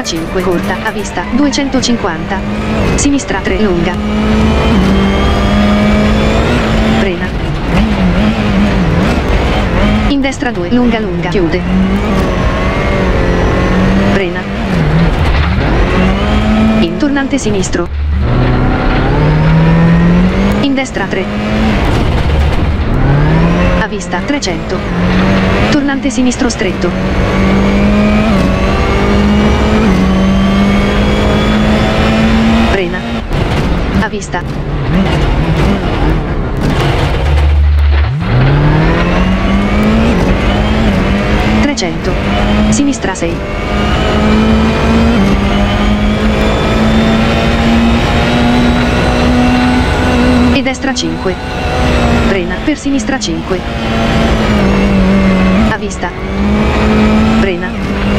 5 corta, a vista, 250. Sinistra 3 lunga. Frena. In destra 2 lunga lunga, chiude. Frena. In tornante sinistro. In destra 3. A vista 300. Tornante sinistro stretto. Frena. A vista. Sinistra 6. E destra 5. Frena per sinistra 5. A vista. Frena.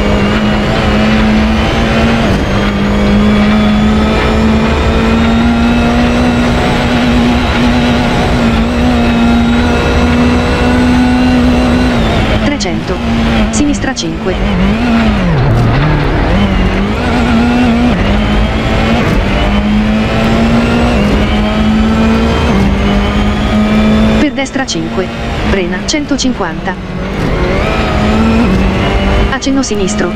Sinistra 5. Per destra 5. Frena 150. Accenno sinistro.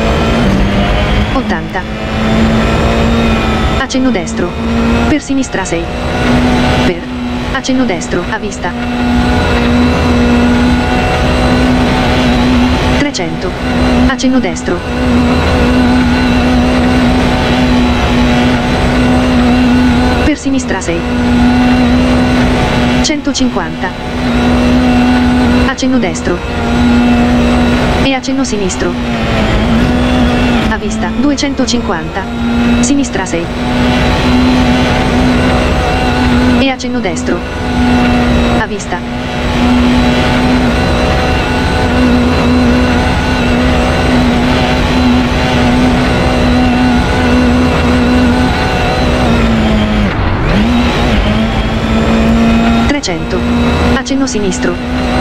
80. Accenno destro. Per sinistra 6. Per. Accenno destro, a vista. 300. Accenno destro. Per sinistra 6. 150. Accenno destro. E accenno sinistro. A vista 250. Sinistra 6. E accenno destro. A vista. Accenno sinistro.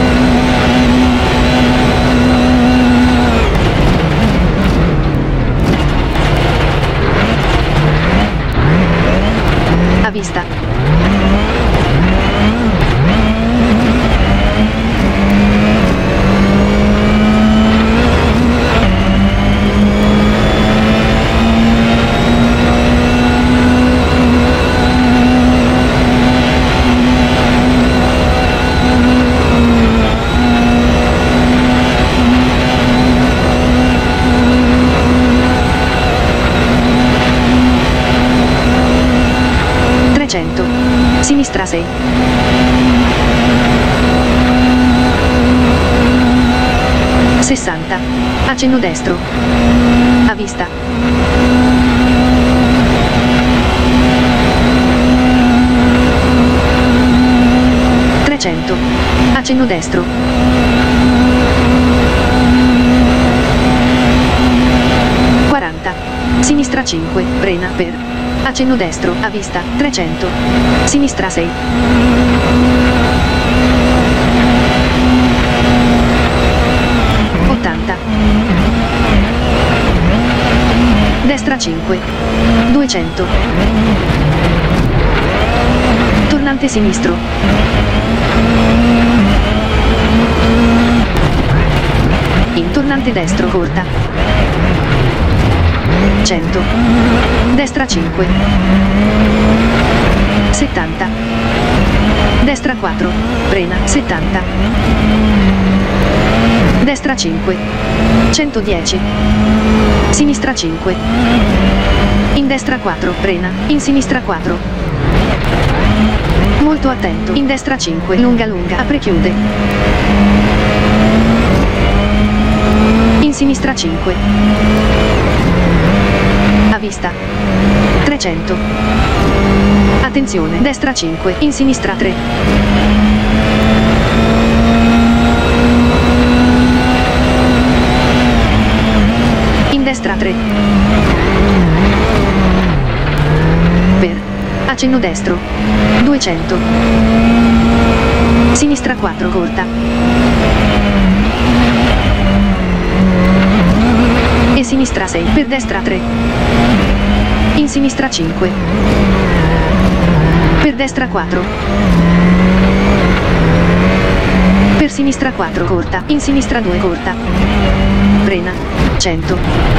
A vista. Sinistra 6. Sessanta. Accenno destro. A vista. Accenno destro. Sinistra 5, frena per. Accenno destro, a vista, 300. Sinistra 6. Destra 5. 200. Tornante sinistro. In tornante destro, corta. 100. Destra 5. 70. Destra 4. Frena, 70. Destra 5. 110. Sinistra 5. In destra 4, frena, in sinistra 4. Molto attento, in destra 5, lunga lunga, apre chiude. In sinistra 5. A vista. 300. Attenzione, destra 5, in sinistra 3. In destra 3. Per. Accenno destro. 200. Sinistra 4, corta. sinistra 6, per destra 3. In sinistra 5. Per destra 4. Per sinistra 4 corta, in sinistra 2 corta. Frena, 100.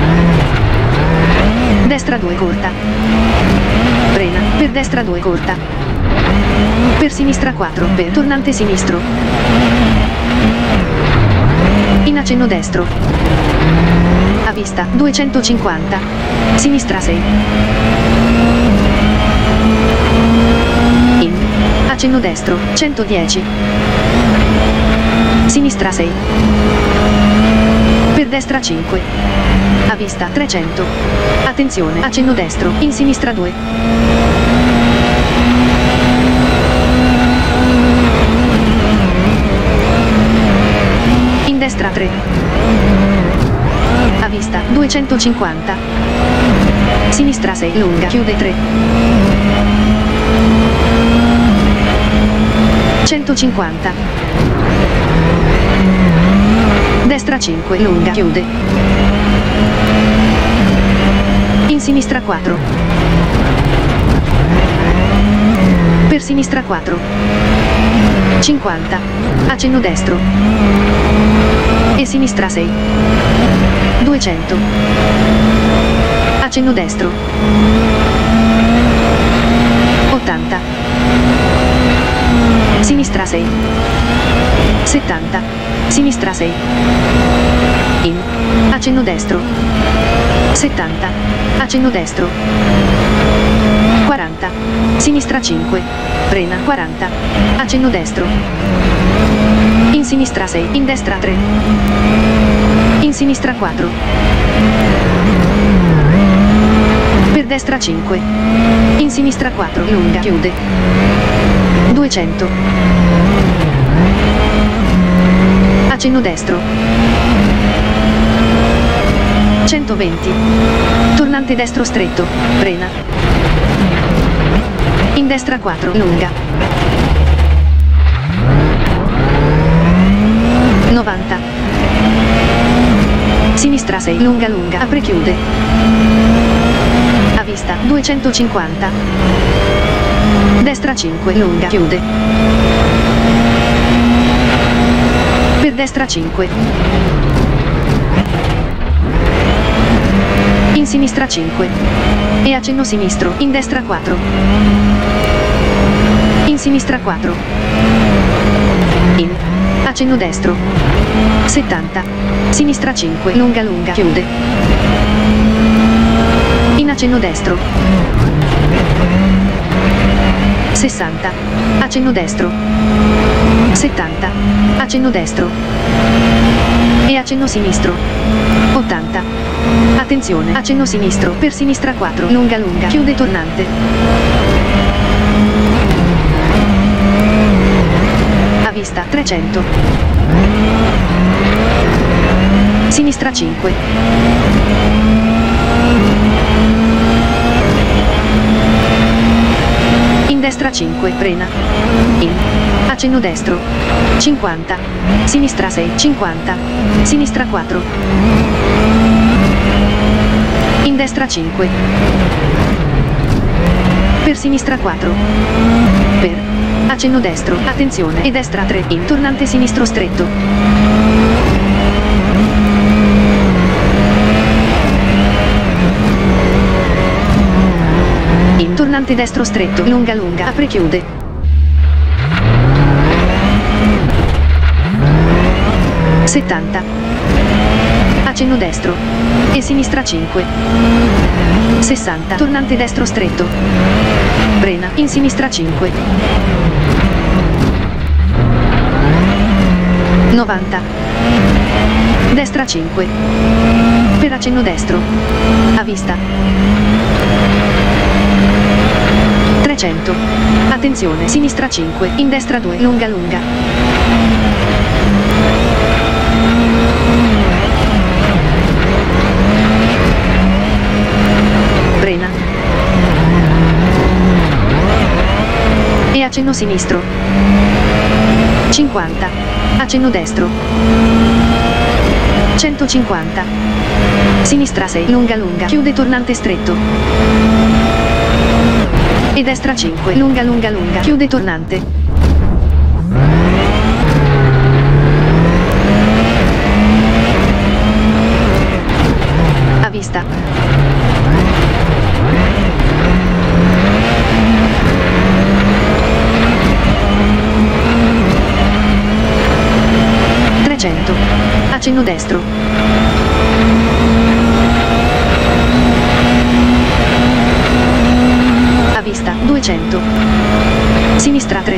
Destra 2 corta. Frena, per destra 2 corta. Per sinistra 4, per tornante sinistro. In accenno destro. A vista, 250. Sinistra 6. In. Accenno destro, 110. Sinistra 6. Per destra 5. A vista, 300. Attenzione, accenno destro, in sinistra 2. In destra 3. A vista, 250. Sinistra 6, lunga, chiude 3. 150. Destra 5, lunga, chiude. In sinistra 4. Per sinistra 4. 50. Accenno destro. E sinistra 6. 200. Accenno destro. 80. Sinistra 6. 70. Sinistra 6. In. Accenno destro. 70. Accenno destro. 40. Sinistra 5. Frena, 40. Accenno destro. In sinistra 6. In destra 3. In sinistra 4. Per destra 5. In sinistra 4. Lunga, chiude. 200. Accenno destro. 120. Tornante destro stretto. Frena. In destra 4. Lunga. 90. Sinistra 6. Lunga lunga. Apre chiude. A vista. 250. Destra 5. Lunga. Chiude. Per destra 5. In sinistra 5. E accenno sinistro. In destra 4. In sinistra 4. In. Accenno destro. 70. Sinistra 5. Lunga lunga. Chiude. In accenno destro. 60. Accenno destro. 70. Accenno destro. E accenno sinistro. 80. Attenzione, accenno sinistro, per sinistra 4, lunga lunga, chiude tornante. A vista, 300. Sinistra 5. In destra 5, frena. In. Accenno destro. 50. Sinistra 6, 50. Sinistra 4. In destra 5. Per sinistra 4. Per. Accenno destro. Attenzione. E destra 3. In tornante sinistro stretto. In tornante destro stretto. Lunga lunga. Apre chiude. Accenno destro. E sinistra 5. 60. Tornante destro stretto. Frena. In sinistra 5. 90. Destra 5. Per accenno destro. A vista. 300. Attenzione. Sinistra 5. In destra 2. Lunga lunga. Frena. E accenno sinistro. 50. Accenno destro. 150. Sinistra 6, lunga lunga, chiude tornante stretto. E destra 5, lunga lunga lunga, chiude tornante. A vista. Accenno destro. A vista, 200. Sinistra 3.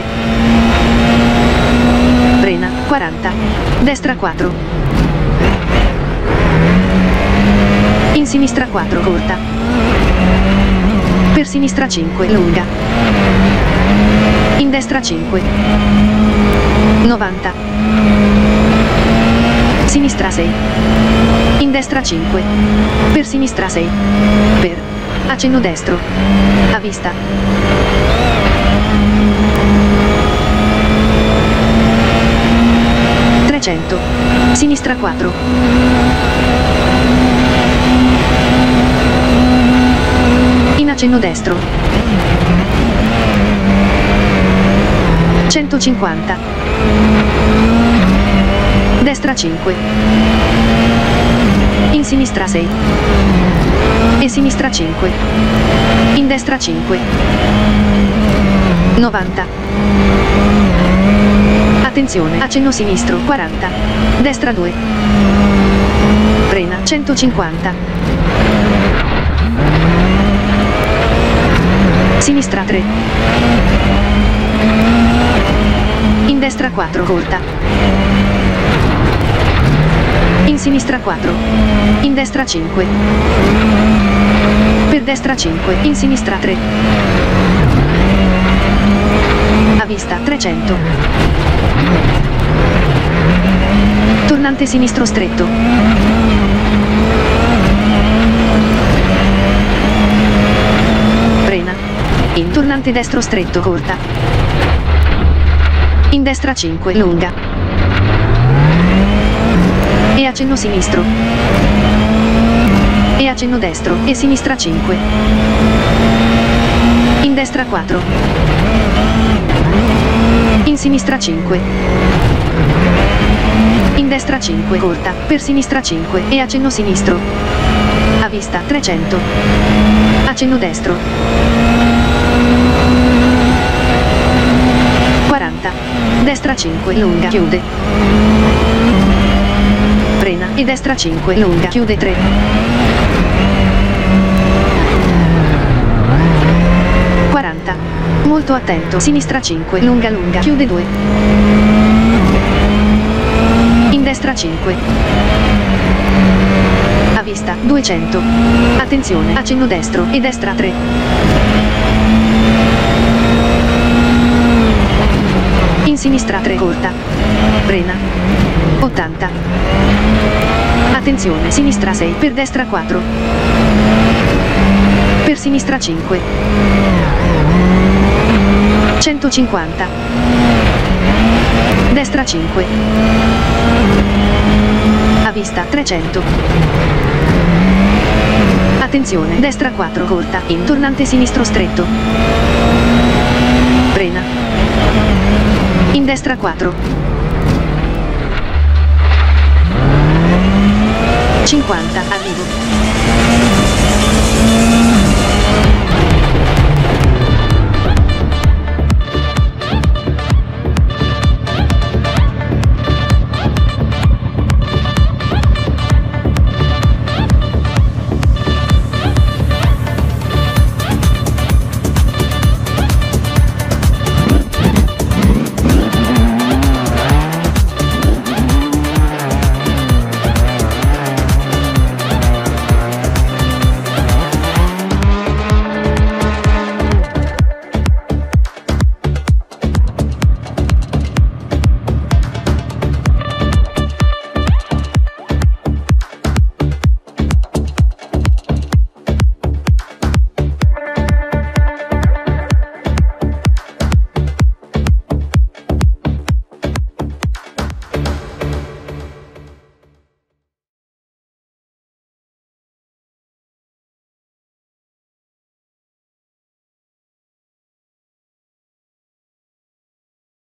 Frena, 40. Destra 4. In sinistra 4, corta. Per sinistra 5, lunga. In destra 5. 90. Sinistra 6. In destra 5. Per sinistra 6. Per. Accenno destro. A vista. Sinistra 4. In accenno destro. 150. Destra 5. In sinistra 6. E sinistra 5. In destra 5. 90. Attenzione, accenno sinistro, 40. Destra 2. Frena, 150. Sinistra 3. In destra 4, corta. In sinistra 4. In destra 5. Per destra 5. In sinistra 3. A vista 300. Tornante sinistro stretto. Frena. In tornante destro stretto, corta. In destra 5, lunga. E accenno sinistro. E accenno destro, e sinistra 5. In destra 4. In sinistra 5. In destra 5, corta, per sinistra 5, e accenno sinistro. A vista 300. Accenno destro. 40. Destra 5, lunga, chiude. Frena, e destra 5, lunga, chiude 3. Molto attento, sinistra 5, lunga lunga, chiude 2. In destra 5. A vista, 200. Attenzione, accenno destro, e destra 3. In sinistra 3, corta. Frena. 80. Attenzione, sinistra 6, per destra 4. Per sinistra 5. 150. Destra 5. A vista 300. Attenzione, destra 4, corta, in tornante sinistro stretto. Frena. In destra 4. 50, arrivo.